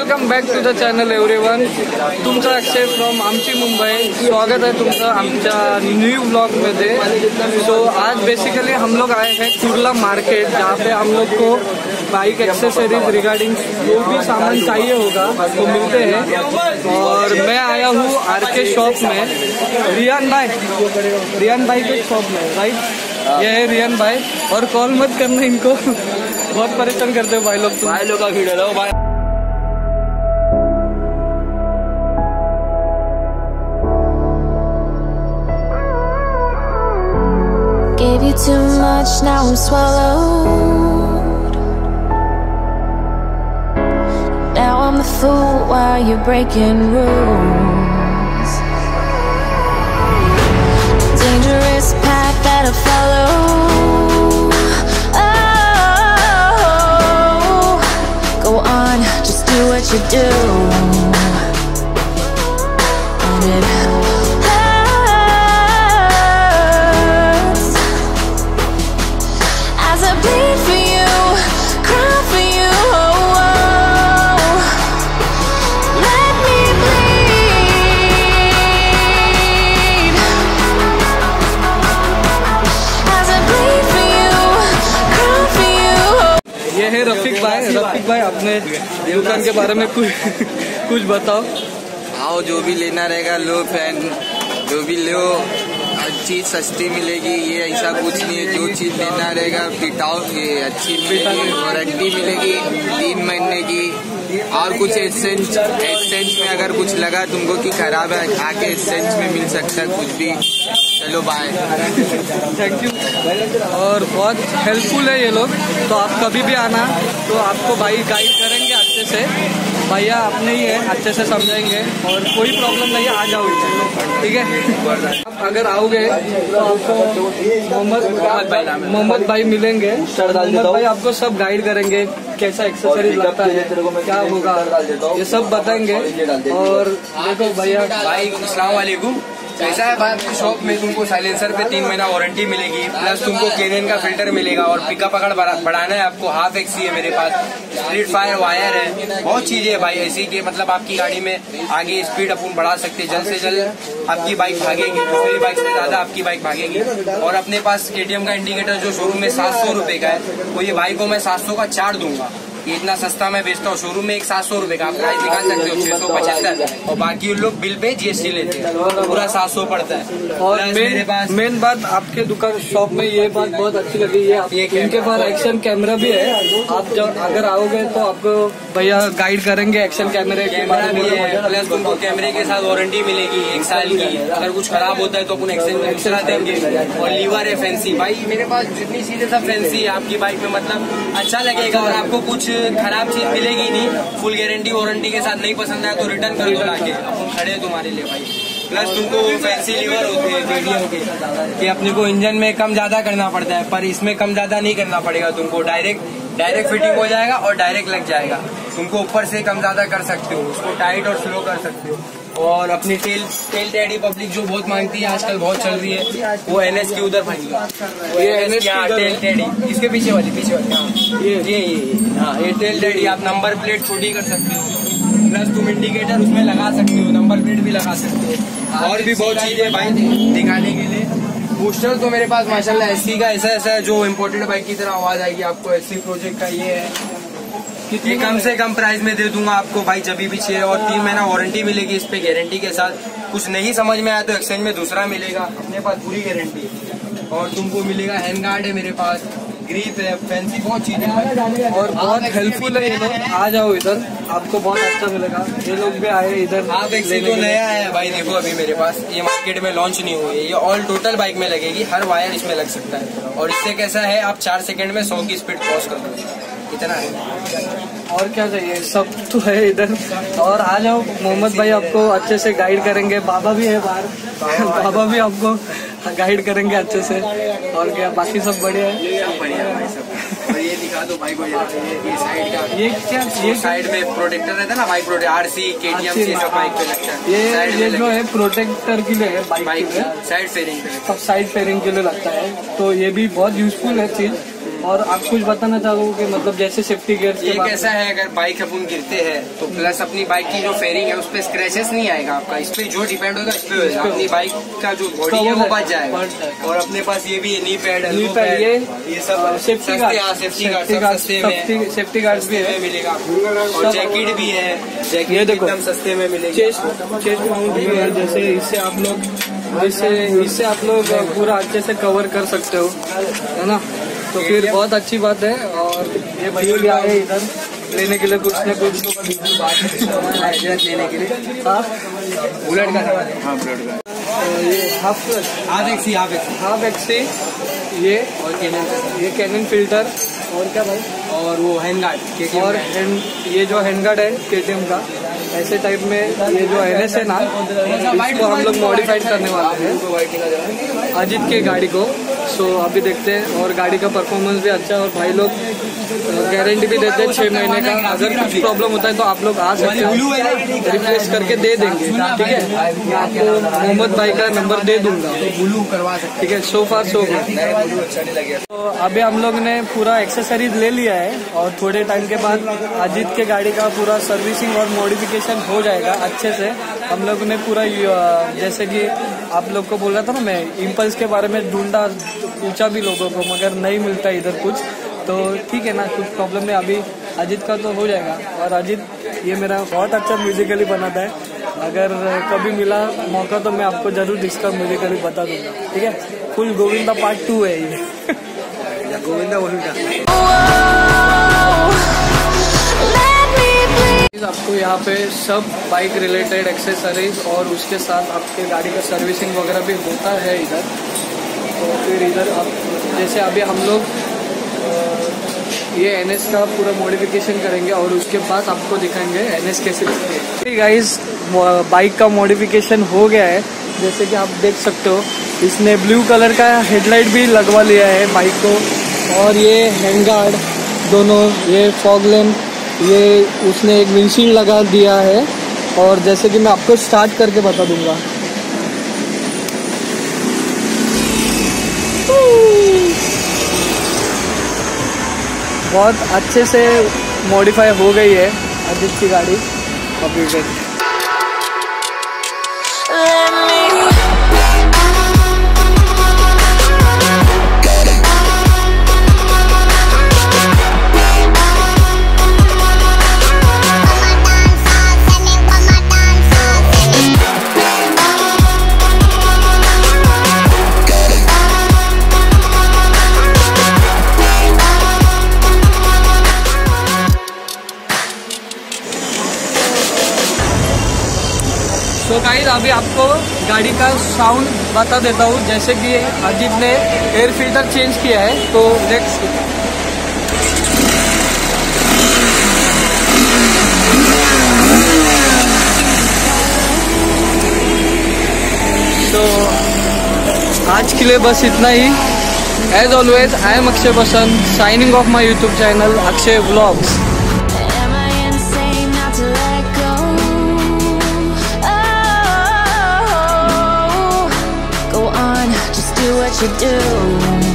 Welcome back to the channel everyone. तुमचा Akshay from आमची मुंबई. स्वागत है तुमचं आमच्या न्यू ब्लॉग में. सो आज बेसिकली हम लोग आए हैं कुर्ला मार्केट, जहाँ पे हम लोग को बाइक एक्सेसरीज रिगार्डिंग जो भी सामान चाहिए होगा वो मिलते हैं. और मैं आया हूँ आरके शॉप में, रियान भाई के शॉप में. राइट, ये है रियान भाई. और कॉल मत करना इनको, बहुत परेशान करते हो भाई लोग. भाई लोग का भीड़ है भाई. Gave you too much, now I'm swallowed. Now I'm the fool while you're breaking rules. Dangerous path that I follow. Oh, go on, just do what you do. And it है रफीक भाई अपने दुकान के बारे में कुछ बताओ. आओ, जो भी लेना रहेगा लो फैन, जो भी लो, चीज सस्ती मिलेगी. ये ऐसा कुछ नहीं है, जो चीज लेना रहेगा पिटाओ, ये अच्छी मिलेगी. वारंटी मिलेगी 3 महीने की. और कुछ एसेंस में अगर कुछ लगा तुमको कि खराब है, आके एसेंस में मिल सकता है कुछ भी. चलो बाय. Thank you. और बहुत हेल्पफुल है ये लोग. तो आप कभी भी आना तो आपको भाई गाइड करेंगे अच्छे से. भैया अपने ही है, अच्छे से समझाएंगे. और कोई प्रॉब्लम नहीं है, आ जाओ इधर, ठीक है. आप अगर आओगे तो आपको मोहम्मद भाई मिलेंगे. मोहम्मद भाई आपको सब गाइड करेंगे, कैसा एक्सेसरीज लगता है, क्या होगा, ये सब बताएंगे. और देखो भैया, भाई अस्सलाम वालेकुम. ऐसा है भाई, आपकी शॉप में तुमको साइलेंसर पे 3 महीना वारंटी मिलेगी, प्लस तुमको केनन का फिल्टर मिलेगा. और पिकअप पकड़ बढ़ाना है आपको, हाफ एक्सी है मेरे पास, स्प्लिट फायर वायर है, बहुत चीजें है भाई ऐसी कि मतलब आपकी गाड़ी में आगे स्पीड अपन बढ़ा सकते हैं. जल्द से जल्द आपकी बाइक भागेगी, दूसरी बाइक से ज्यादा आपकी बाइक भागेगी. और अपने पास KTM का इंडिकेटर जो शोरूम में 700 रुपए का है, वो ये बाइक को मैं 700 का चार्ट दूंगा. ये इतना सस्ता मैं बेचता हूँ. शोरूम में एक 700 रुपए का आप प्राइस दिखा सकते हो, 675. और बाकी लोग बिल पे GST लेते हैं, पूरा 700 पड़ता है. और मेन बात आपके दुकान शॉप में ये बात बहुत अच्छी लगी है, इनके पास एक्शन कैमरा भी है. आप जब अगर आओगे तो आपको भैया गाइड करेंगे एक्शन कैमरे भी है. प्लस तुमको कैमरे के साथ वारंटी मिलेगी 1 साल की. अगर कुछ खराब होता है तो अपन एक्सचेंज देंगे. और लीवर है फैंसी. भाई मेरे पास जितनी चीजें सब फैंसी है आपकी बाइक में, मतलब अच्छा लगेगा. और आपको कुछ खराब चीज मिलेगी नहीं. फुल गारंटी वारंटी के साथ नहीं पसंद आया तो रिटर्न कर दो लाके, अपन खड़े हैं तुम्हारे लिए भाई. प्लस तुमको फैंसी लीवर होते हैं KTM के, कि अपने को इंजन में कम ज्यादा करना पड़ता है, पर इसमें कम ज्यादा नहीं करना पड़ेगा तुमको. डायरेक्ट फिटिंग हो जाएगा और डायरेक्ट लग जाएगा. तुमको ऊपर से कम ज्यादा कर सकते हो, उसको टाइट और स्लो कर सकते हो. और अपनी टेल टेडी पब्लिक जो बहुत मांगती है आजकल, बहुत चल रही है, वो NS की उधर भाई. ये टेल टेडी, इसके पीछे वाली ये टेल टेडी. आप नंबर प्लेट छोटी कर सकते हो, प्लस तुम इंडिकेटर उसमें लगा सकते हो, नंबर प्लेट भी लगा सकते हो. और भी बहुत चीजें भाई दिखाने के लिए. बूस्टर तो मेरे पास माशाल्लाह SC का ऐसा है जो इम्पोर्टेड बाइक की तरह आवाज आएगी आपको. SC प्रोजेक्ट का ये है, ये कम से कम प्राइस में दे दूंगा आपको भाई जब भी पीछे. और 3 महीना वारंटी मिलेगी इस पे गारंटी के साथ. कुछ नहीं समझ में आया तो एक्सचेंज में दूसरा मिलेगा. अपने पास पूरी गारंटी है. और तुमको मिलेगा हैंड गार्ड है मेरे पास, ग्रिप है, फैंसी बहुत चीजें हैं. और बहुत हेल्पफुल है ये लोग. आ जाओ इधर, आपको बहुत अच्छा मिलेगा. ये लोग भी आए इधर. हाफ एक्सी तो नया है भाई, देखो अभी मेरे पास ये मार्केट में लॉन्च नहीं हुई है. ये ऑल टोटल बाइक में लगेगी, हर वायर इसमें लग सकता है. और इससे कैसा है, आप 4 सेकंड में 100 की स्पीड क्रॉस कर दो. इतना है, और क्या चाहिए, सब तो है इधर. और आ जाओ, मोहम्मद भाई आपको अच्छे से गाइड करेंगे. बाबा भी है बाहर, बाबा भी आपको गाइड करेंगे अच्छे से. और क्या बाकी सब बढ़िया है. और ये दिखा दो भाई को, ये साइड का, ये क्या, ये साइड में प्रोटेक्टर रहता है ना बाइक प्रोटेक्टर, RC KTM से सब बाइक पे लगता है. ये जो है प्रोटेक्टर के लिए है बाइक के, साइड फेयरिंग पे, सब साइड फेयरिंग के लिए लगता है. तो ये भी बहुत यूजफुल है चीज. और आप कुछ बताना चाहोगे कि मतलब जैसे सेफ्टी गियर ये कैसा है, अगर बाइक अपन गिरते हैं तो प्लस अपनी बाइक की जो फेयरिंग है उस पर स्क्रैचेस नहीं आएगा आपका, इस पे जो डिपेंड होगा इस पे होगा, अपनी बाइक का जो बॉडी है वो बच जाएगा। और अपने पास ये भी है नी पैड, ये सब सेफ्टी गार्ड भी है, मिलेगा। और जैकेट भी है, जैकेट एकदम सस्ते में मिलेगी। चेस्ट माउंट भी है, जैसे इससे आप लोग पूरा अच्छे से कवर कर सकते हो, है ना। तो फिर बहुत अच्छी बात है। और ये भाई भी आए इधर लेने के लिए कुछ न कुछ लेने के लिए। बुलेट का हाँ बुलेट का ये हाफ एक्सी ये और कैनन फिल्टर और क्या भाई, और वो हैंड गार्ड और ये जो हैंड गार्ड है KTM का, ऐसे टाइप में ये जो NS है ना, इसको हम लोग मॉडिफाइड करने वाले हैं अजीत के गाड़ी को। सो अभी देखते हैं। और गाड़ी का परफॉर्मेंस भी अच्छा है और भाई लोग गारंटी भी देते हैं 6 महीने का। अगर कुछ प्रॉब्लम होता है तो आप लोग आ सकते हो, रिप्लेस करके दे देंगे, ठीक है। मैं आपको मोहम्मद भाई का नंबर दे दूंगा, ठीक है। So far so good. तो अभी हम लोग ने पूरा एक्सेसरीज ले लिया है और थोड़े टाइम के बाद अजीत के गाड़ी का पूरा सर्विसिंग और मॉडिफिकेशन हो जाएगा अच्छे से। हम लोग ने पूरा जैसे कि आप लोग को बोल रहा था ना, मैं इम्पल्स के बारे में ढूंढा, पूछा भी लोगों को, मगर नहीं मिलता इधर कुछ। तो ठीक है ना, कुछ प्रॉब्लम नहीं, अभी अजीत का तो हो जाएगा। और अजीत ये मेरा बहुत अच्छा म्यूजिकली बनाता है, अगर कभी मिला मौका तो मैं आपको जरूर इसका म्यूजिकली बता दूंगा, ठीक है। फुल गोविंदा पार्ट 2 है ये। गोविंदा आपको यहाँ पे सब बाइक रिलेटेड एक्सेसरीज और उसके साथ आपके गाड़ी का सर्विसिंग वगैरह भी होता है इधर। तो फिर इधर आप जैसे अभी हम लोग ये NS का पूरा मॉडिफिकेशन करेंगे और उसके बाद आपको दिखाएंगे NS कैसे दिखती है। गाइस बाइक का मॉडिफिकेशन हो गया है, जैसे कि आप देख सकते हो। इसने ब्लू कलर का हेडलाइट भी लगवा लिया है बाइक को, और ये हैंड गार्ड दोनों, ये फॉग लैम्प, ये उसने एक विंडशील्ड लगा दिया है। और जैसे कि मैं आपको स्टार्ट करके बता दूंगा। बहुत अच्छे से मॉडिफाई हो गई है अजीत की गाड़ी अभी तक। तो गाइस अभी आपको गाड़ी का साउंड बता देता हूँ। जैसे कि अजीत ने एयर फिल्टर चेंज किया है, तो लेट्स तो आज के लिए बस इतना ही। As always I am Akshay Basant, signing off my YouTube channel Akshay vlogs. What you do